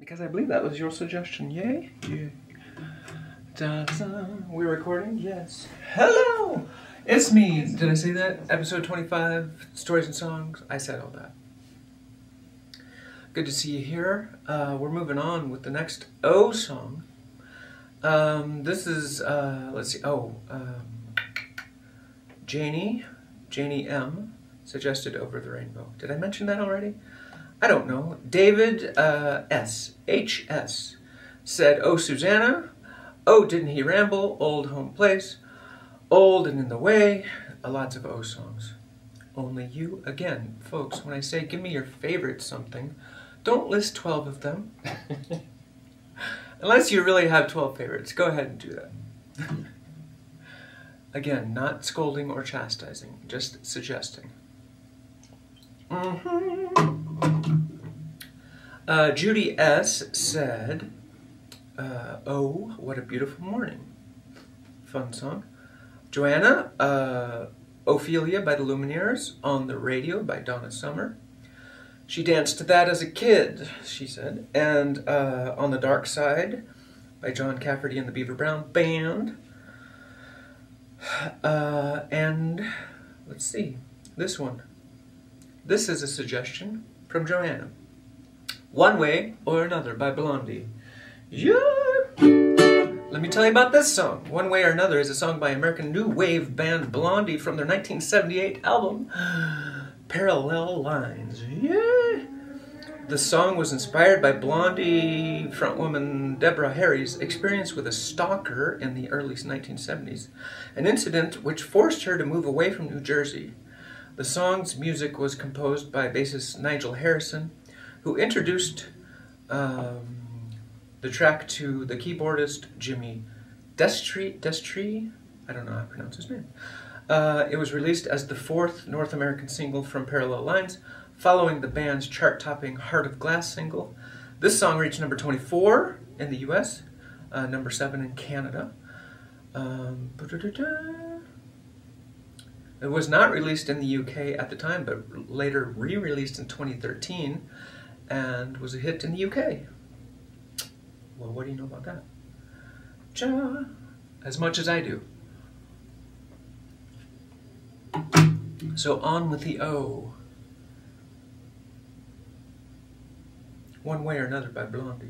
Because I believe that was your suggestion. Yay? Yeah. Da-da. We're recording? Yes. Hello! It's me. Did I say that? Episode 25, Stories and Songs. I said all that. Good to see you here. We're moving on with the next O song. This is, let's see, Janie M. suggested Over the Rainbow. Did I mention that already? I don't know. David HS said, Oh, Susanna, oh, didn't he ramble, old home place, old and in the way, lots of O songs. Only you, again, folks, when I say give me your favorite something, don't list 12 of them. Unless you really have 12 favorites, go ahead and do that. Again, not scolding or chastising, just suggesting. Judy S. said, Oh, what a beautiful morning. Fun song. Joanna, Ophelia by the Lumineers, On the Radio by Donna Summer. She danced to that as a kid, she said. And On the Dark Side by John Cafferty and the Beaver Brown Band. And let's see, this one. This is a suggestion from Joanna. One Way or Another by Blondie. Yeah! Let me tell you about this song. One Way or Another is a song by American new wave band Blondie from their 1978 album, Parallel Lines. Yeah! The song was inspired by Blondie frontwoman Deborah Harry's experience with a stalker in the early 1970s, an incident which forced her to move away from New Jersey. The song's music was composed by bassist Nigel Harrison, who introduced the track to the keyboardist Jimmy Destri. I don't know how to pronounce his name. It was released as the fourth North American single from Parallel Lines, following the band's chart-topping Heart of Glass single. This song reached number 24 in the US, number 7 in Canada. It was not released in the UK at the time, but later re-released in 2013 and was a hit in the UK. Well, what do you know about that? As much as I do. So on with the O. One Way or Another by Blondie.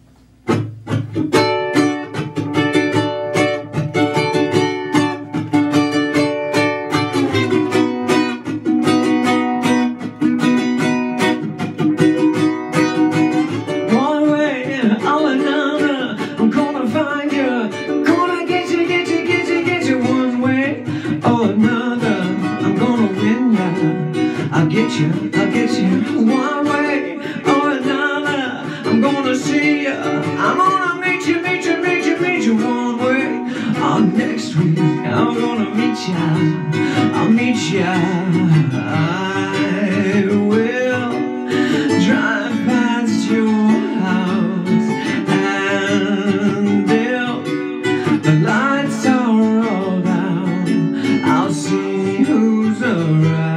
I'll get you one way or another. I'm gonna see you. I'm gonna meet you one way or next week. I'm gonna meet you. I'll meet you. I will drive past your house, and if the lights are all down, I'll see who's around.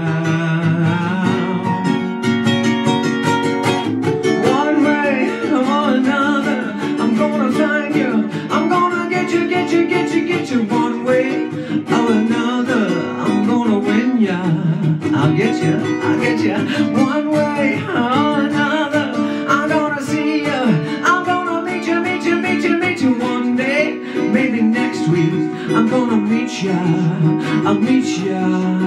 One way or another, I'm gonna win ya. I'll get ya, one way or another. I'm gonna see ya, I'm gonna meet ya one day, maybe next week. I'm gonna meet ya, I'll meet ya.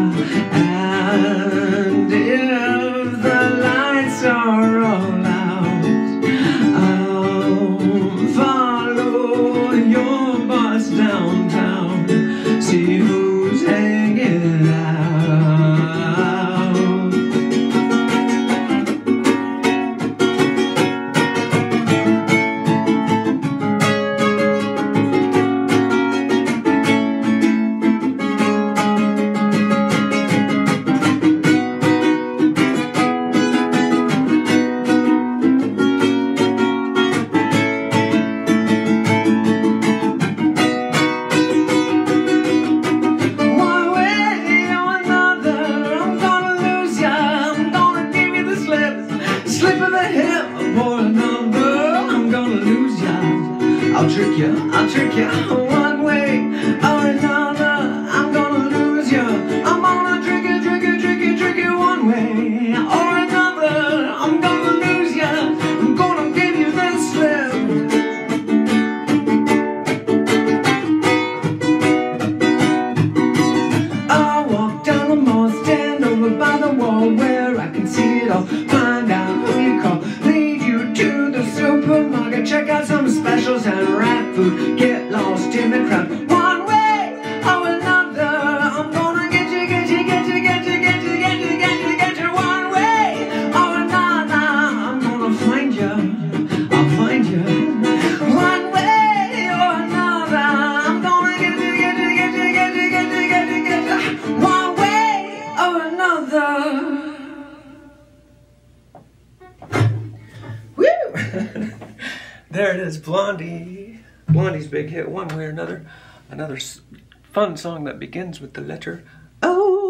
And if the lights are all out, I'll follow your bus downtown, see who's hanging out. One way or another, I'm gonna get you, get you, get you, get you, get you, get you, get you, get you. One way or another, I'm gonna find you. I'll find you. One way or another, I'm gonna get you, get you, get you, get you, get you, get you, get you. One way or another. Woo! There it is, Blondie. Blondie's big hit, One Way or Another. Another fun song that begins with the letter O.